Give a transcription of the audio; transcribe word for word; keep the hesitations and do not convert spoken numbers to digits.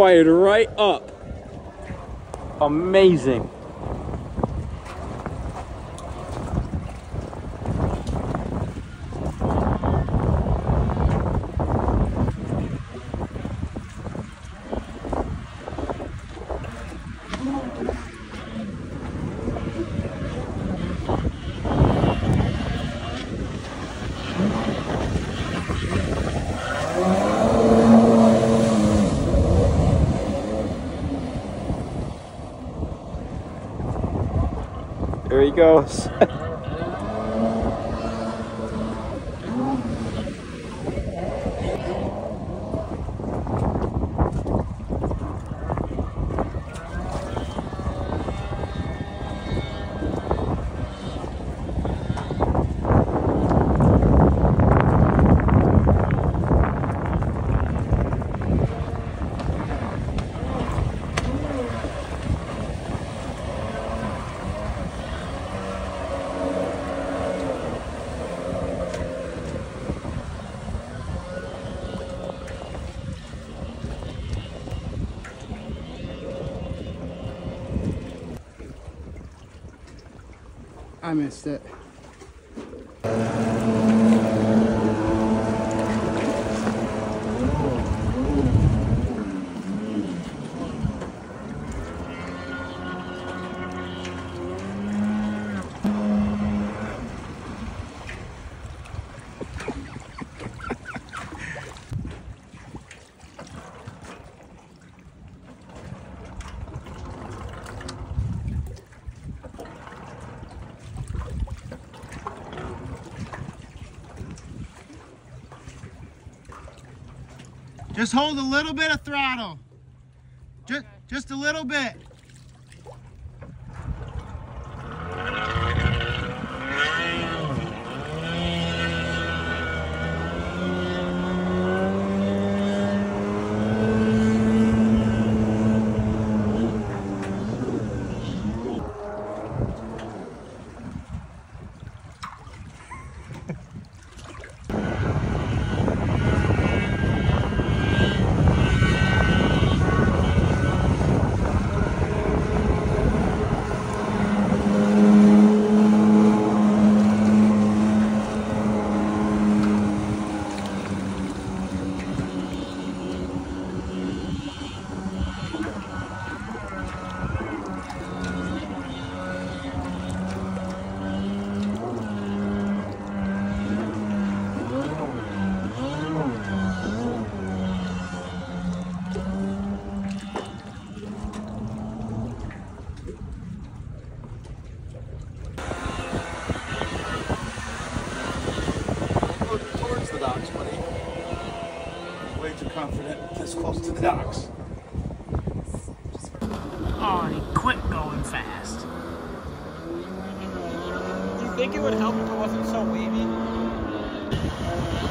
fired right up. Amazing. There he goes. I missed it. Just hold a little bit of throttle. Just, just a little bit. Confident this close to the docks. Oh, he quit going fast. Do you think it would help if it wasn't so wavy?